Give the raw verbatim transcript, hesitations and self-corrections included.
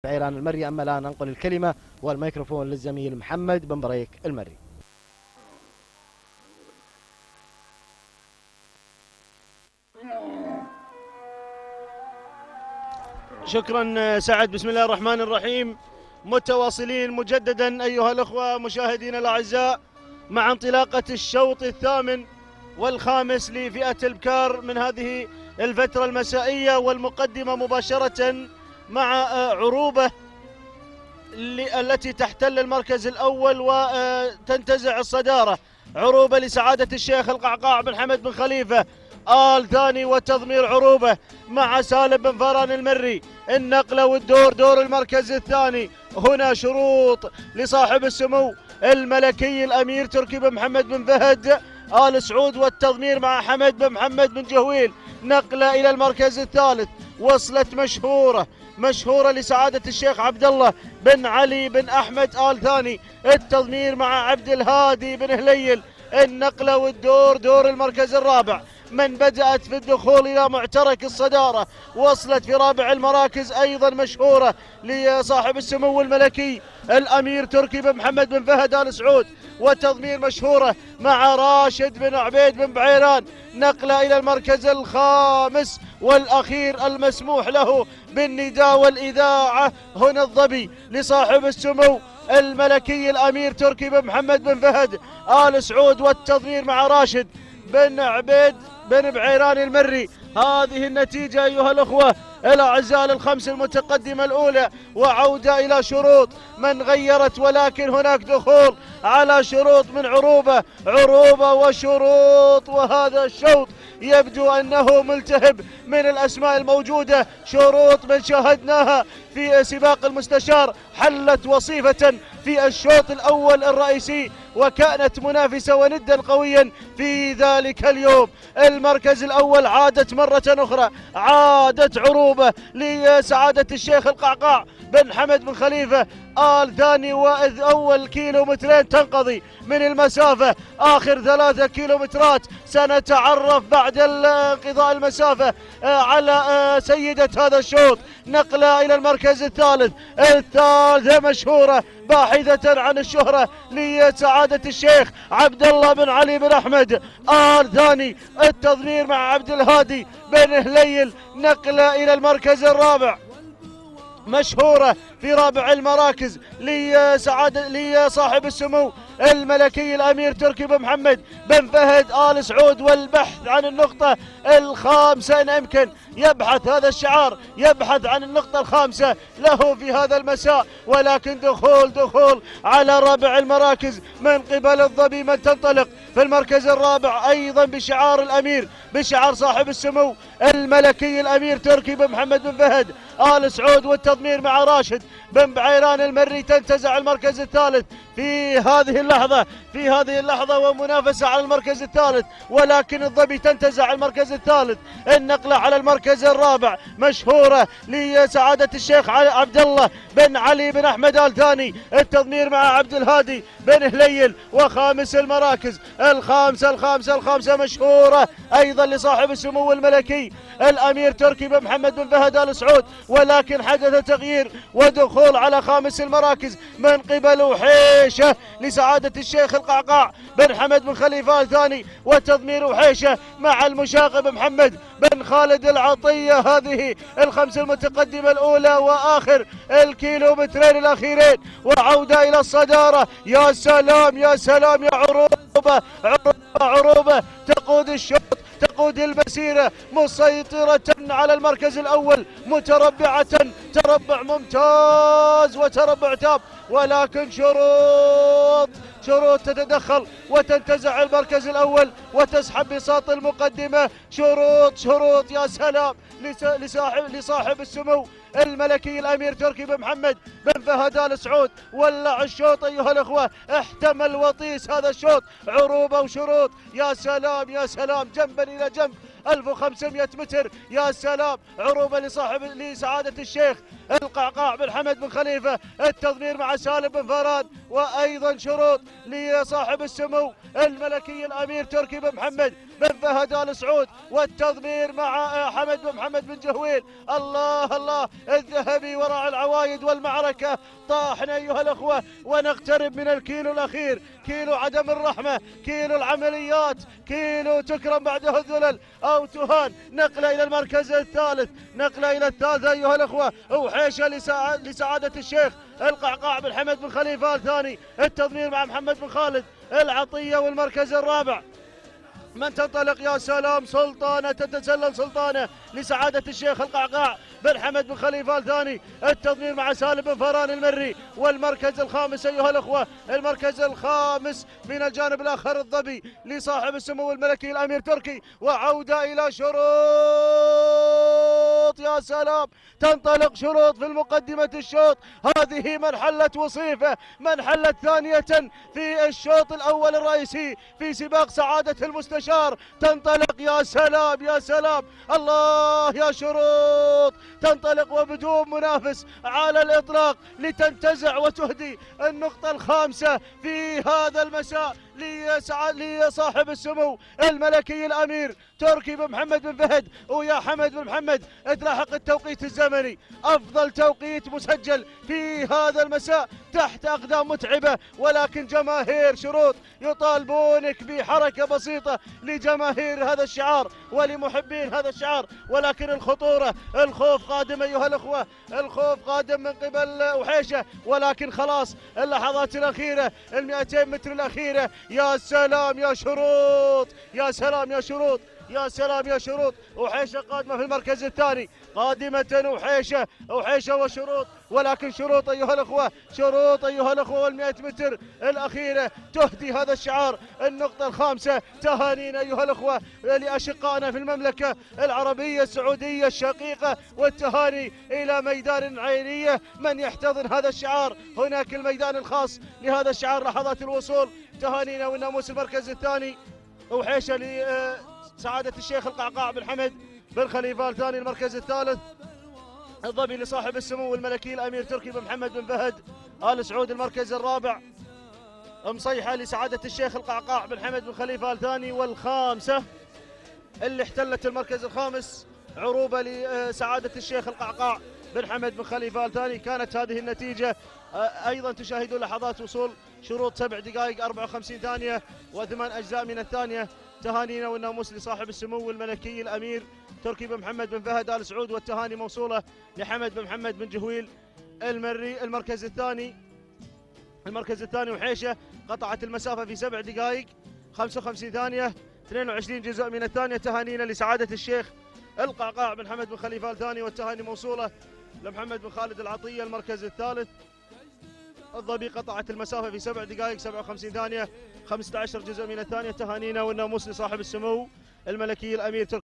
بعيران المري. أما الآن أنقل الكلمة والميكروفون للزميل محمد بن بريك المري. شكرا سعد. بسم الله الرحمن الرحيم. متواصلين مجددا أيها الأخوة مشاهدينا الأعزاء مع انطلاقة الشوط الثامن والخامس لفئة البكار من هذه الفترة المسائية، والمقدمة مباشرة مع عروبة التي تحتل المركز الأول وتنتزع الصدارة. عروبة لسعادة الشيخ القعقاع بن حمد بن خليفة آل ثاني، وتضمير عروبة مع سالم بن فران المري. النقلة والدور دور المركز الثاني. هنا شروط لصاحب السمو الملكي الأمير تركي بن محمد بن فهد آل سعود، والتضمير مع حمد بن محمد بن جهويل. نقلة إلى المركز الثالث. وصلت مشهورة مشهورة لسعادة الشيخ عبد الله بن علي بن أحمد آل ثاني. التضمير مع عبد الهادي بن هليل. النقلة والدور دور المركز الرابع. من بدأت في الدخول إلى معترك الصدارة، وصلت في رابع المراكز أيضا مشهورة لصاحب السمو الملكي الأمير تركي بن محمد بن فهد آل سعود، وتضمير مشهورة مع راشد بن عبيد بن بعيران. نقلة إلى المركز الخامس والأخير المسموح له بالنداء والإذاعة. هنا الظبي لصاحب السمو الملكي الأمير تركي بن محمد بن فهد آل سعود، والتضمير مع راشد بن عبيد بن بعيران المري. هذه النتيجة أيها الأخوة الأعزاء للخمس المتقدمة الأولى، وعودة إلى شروط من غيرت، ولكن هناك دخول على شروط من عروبة عروبة وشروط. وهذا الشوط يبدو أنه ملتهب من الأسماء الموجودة. شروط من شاهدناها في سباق المستشار حلت وصيفة في الشوط الأول الرئيسي، وكانت منافسة وندا قويا في ذلك اليوم. المركز الأول عادت مرة أخرى، عادت عروبة لسعادة الشيخ القعقاع بن حمد بن خليفة آل ثاني، وإذ أول كيلومترين تنقضي من المسافة. آخر ثلاثة كيلومترات سنتعرف بعد انقضاء المسافة على سيدة هذا الشوط. نقلة إلى المركز الثالث. الثالثة مشهورة باحثة عن الشهرة لسعادة الشيخ عبد الله بن علي بن أحمد آل ثاني. التضمير مع عبد الهادي بن هليل. نقلة إلى المركز الرابع مشهورة في رابع المراكز لسعادة لصاحب السمو الملكي الأمير تركي بن محمد بن فهد آل سعود، والبحث عن النقطة الخامسة إن أمكن. يبحث هذا الشعار، يبحث عن النقطة الخامسة له في هذا المساء، ولكن دخول دخول على رابع المراكز من قبل الظبي من تنطلق في المركز الرابع أيضا بشعار الأمير، بشعار صاحب السمو الملكي الأمير تركي بن محمد بن فهد آل سعود، والتضمير مع راشد بن بعيران المري. تنتزع المركز الثالث في هذه اللحظة في هذه اللحظة ومنافسة على المركز الثالث، ولكن الظبي تنتزع المركز الثالث. النقلة على المركز الرابع مشهورة لسعادة الشيخ عبد الله بن علي بن أحمد آل ثاني. التضمير مع عبد الهادي بن هليل. وخامس المراكز الخامسة الخامسة الخامسة مشهورة أيضا لصاحب السمو الملكي الأمير تركي بن محمد بن فهد آل سعود، ولكن حدث تغيير ودخول على خامس المراكز من قبل وحيشة لسعادة الشيخ القعقاع بن حمد بن خليفة آل ثاني. وتضمير وحيشة مع المشاغب محمد بن خالد العطية. هذه الخمس المتقدمة الأولى وآخر الكيلومترين الأخيرين، وعودة إلى الصدارة. يا سلام يا سلام يا عروبة عروبة عروبة تقود الشوط، تقود المسيرة، مسيطرة على المركز الأول، متربعة تربع ممتاز وتربع تام، ولكن شروط شروط تتدخل وتنتزع المركز الأول وتسحب بساط المقدمة. شروط شروط يا سلام لصاحب لصاحب السمو الملكي الأمير تركي بن محمد بن فهد آل سعود. ولع الشوط أيها الأخوة، احتمل وطيس هذا الشوط. عروبة وشروط، يا سلام يا سلام، جنبا إلى جنب ألف وخمسمئة متر. يا سلام، عروبة لصاحب لسعادة الشيخ القعقاع بن حمد بن خليفة. التضمير مع سالم بن فران، وأيضا شروط لصاحب السمو الملكي الأمير تركي بن محمد بن فهد آل سعود، والتضمير مع حمد بن محمد بن جهويل. الله الله، الذهبي وراء العوايد والمعركة طاحنا أيها الأخوة، ونقترب من الكيلو الأخير، كيلو عدم الرحمة، كيلو العمليات، كيلو تكرم بعده الذلل أو تهان. نقلة إلى المركز الثالث، نقلة إلى الثالثة أيها الأخوة، وحيشة لسعادة الشيخ القعقاع بن حمد بن خليفة الثاني، التضمير مع محمد بن خالد العطية. والمركز الرابع من تنطلق يا سلام، سلطانة تتسلل سلطانة لسعادة الشيخ القعقاع بن حمد بن خليفة الثاني، التضمير مع سالم بن فران المري. والمركز الخامس أيها الأخوة، المركز الخامس من الجانب الآخر الظبي لصاحب السمو الملكي الأمير تركي. وعودة إلى شروط، يا سلام، تنطلق شروط في المقدمة الشوط. هذه منحلة وصيفة، منحلة ثانية في الشوط الأول الرئيسي في سباق سعادة المستشار. تنطلق يا سلام يا سلام، الله يا شروط، تنطلق وبدون منافس على الإطلاق لتنتزع وتهدي النقطة الخامسة في هذا المساء لصاحب السمو الملكي الأمير تركي بن محمد بن فهد. ويا حمد بن محمد تلاحق التوقيت الزمني، أفضل توقيت مسجل في هذا المساء تحت أقدام متعبة، ولكن جماهير شروط يطالبونك بحركة بسيطة لجماهير هذا الشعار ولمحبين هذا الشعار. ولكن الخطورة، الخوف قادم أيها الأخوة، الخوف قادم من قبل وحيشة. ولكن خلاص اللحظات الأخيرة، المئتين متر الأخيرة، يا سلام يا شروط، يا سلام يا شروط، يا سلام يا شروط. وحيشة قادمة في المركز الثاني، قادمة وحيشة، وحيشة وشروط. ولكن شروط أيها الأخوة، شروط أيها الأخوة، والمئة متر الأخيرة تهدي هذا الشعار النقطة الخامسة. تهانينا أيها الأخوة لأشقائنا في المملكة العربية السعودية الشقيقة، والتهاني إلى ميدان عينية من يحتضن هذا الشعار. هناك الميدان الخاص لهذا الشعار لحظات الوصول. تهانينا والناموس المركز الثاني، وحيشة لسعادة الشيخ القعقاع بن حمد بن خليفة الثاني. المركز الثالث الظبي لصاحب السمو الملكي الأمير تركي بن محمد بن فهد آل سعود. المركز الرابع مصيحة لسعادة الشيخ القعقاع بن حمد بن خليفة الثاني. والخامسة اللي احتلت المركز الخامس عروبة لسعادة الشيخ القعقاع بن حمد بن خليفة الثاني. كانت هذه النتيجة. أيضا تشاهدون لحظات وصول شروط سبع دقائق أربعة وخمسين ثانية وثمان أجزاء من الثانية. تهانينا والناموس لصاحب السمو الملكي الأمير تركي بن محمد بن فهد آل سعود، والتهاني موصولة لحمد بن محمد بن جهويل المري. المركز الثاني، المركز الثاني وحيشة قطعت المسافة في سبع دقائق خمسة وخمسين ثانية اثنين وعشرين جزء من الثانية. تهانينا لسعادة الشيخ القعقاع بن حمد بن خليفة الثاني، والتهاني موصولة لمحمد بن خالد العطية. المركز الثالث الظبي قطعت المسافة في سبع دقائق سبعة وخمسين ثانية خمسة عشر جزء من الثانية. تهانينا والناموس لصاحب السمو الملكي الأمير تركي